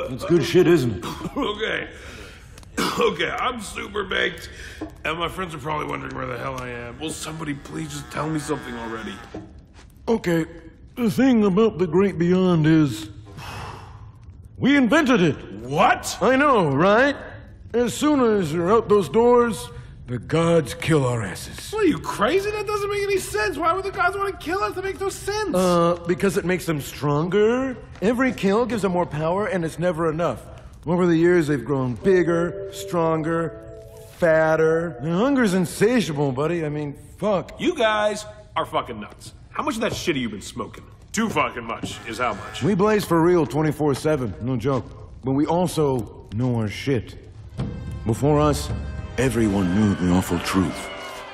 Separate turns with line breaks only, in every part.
It's good shit, isn't it?
Okay. Okay, I'm super baked, and my friends are probably wondering where the hell I am. Will somebody please just tell me something already?
Okay, the thing about the great beyond is... we invented it.
What?
I know, right? As soon as you're out those doors, the gods kill our asses.
What, are you crazy? That doesn't make any sense. Why would the gods want to kill us? That makes no sense.
Because it makes them stronger. Every kill gives them more power, and it's never enough. Over the years, they've grown bigger, stronger, fatter. The hunger's insatiable, buddy. I mean, fuck.
You guys are fucking nuts. How much of that shit have you been smoking? Too fucking much is how much.
We blaze for real 24/7, no joke. But we also know our shit. Before us, everyone knew the awful truth.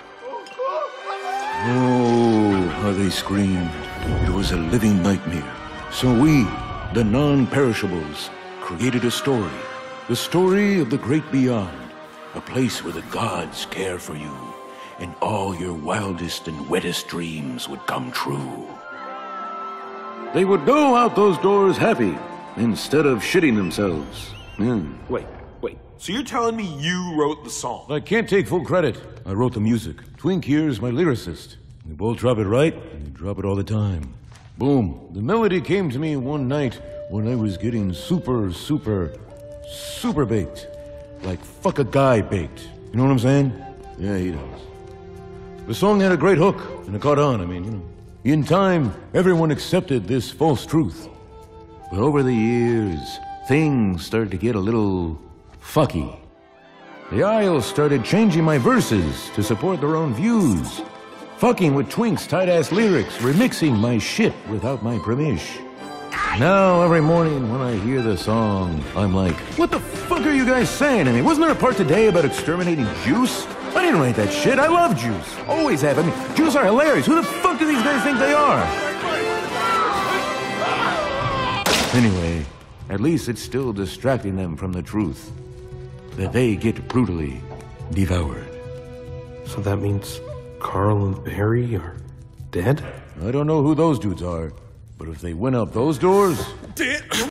Oh, how they screamed. It was a living nightmare. So we, the non-perishables, created a story. The story of the great beyond. A place where the gods care for you, and all your wildest and wettest dreams would come true. They would go out those doors happy, instead of shitting themselves.
Wait. So you're telling me you wrote the song?
I can't take full credit. I wrote the music. Twink here's my lyricist. We both drop it right, and we drop it all the time. Boom. The melody came to me one night when I was getting super baked. Like fuck a guy baked. You know what I'm saying? Yeah, he does. The song had a great hook, and it caught on. I mean, you know. In time, everyone accepted this false truth. But over the years, things started to get a little fucky. The Isles started changing my verses to support their own views. Fucking with Twink's tight-ass lyrics, remixing my shit without my permission. Now, every morning when I hear the song, I'm like, what the fuck are you guys saying? I mean, wasn't there a part today about exterminating Juice? I didn't write that shit. I love Juice. Always have. I mean, Juice are hilarious. Who the fuck do these guys think they are? Anyway, at least it's still distracting them from the truth. That they get brutally devoured.
So that means Carl and Barry are dead?
I don't know who those dudes are, but if they went out those doors...